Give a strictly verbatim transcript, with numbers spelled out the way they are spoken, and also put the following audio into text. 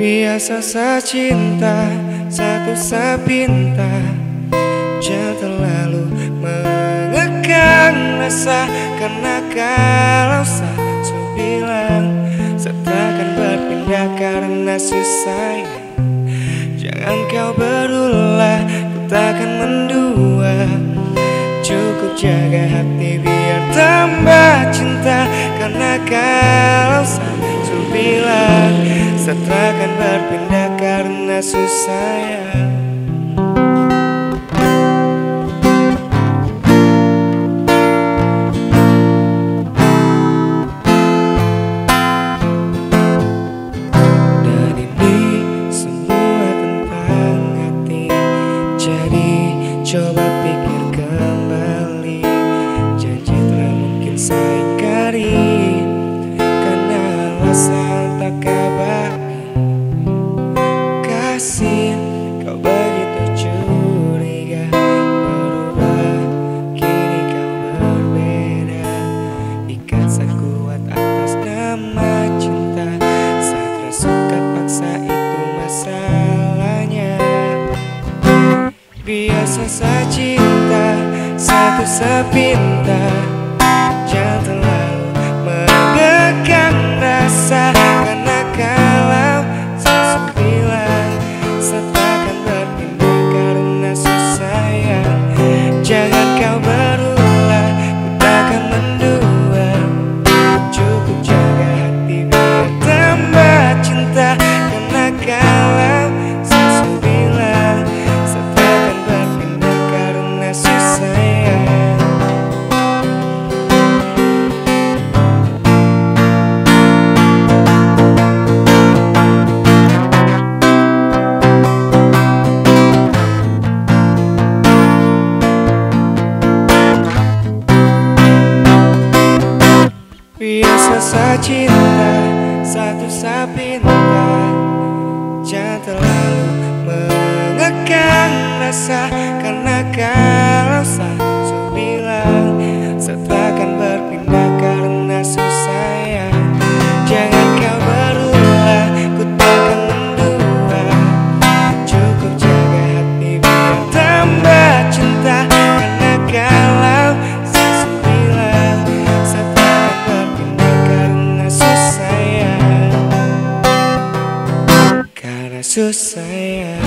Biasa secinta, satu sepinta, jangan terlalu mengekang rasa. Karena kalau satu bilang setakkan berpindah karena susah. Jangan kau berulah, ku takkan mendua. Cukup jaga hati biar tambah cinta. Karena kalau satu bilang setakkan berpindah karena susah ya. Dan ini semua tentang hati. Jadi coba pikir kembali. Janji tak mungkin saya ingkari, karena alasan tak kabar. Kau begitu curiga, berubah, kini kau berbeda. Ikat sekuat atas nama cinta, saat suka paksa itu masalahnya. Biasa secinta, satu sepinta, jangan terlalu mengekang rasa. Karena kalau sesuatu bilang setakkan berpindah karena susah ya. Jangan kau berulah, ku takkan mendua. Cukup jaga hati biar tambah cinta. Karena kalau sesuatu bilang setakkan berpindah karena susah ya. Biasa secinta, satu sepinta, jangan terlalu mengekang rasa. Karena kalau satu bilang setakkan berpindah karena susah ya. Jangan kau berulah, ku takkan mendua. Cukup jaga hati biar tambah cinta. Karena kalau satu bilang setakkan karena susah ya.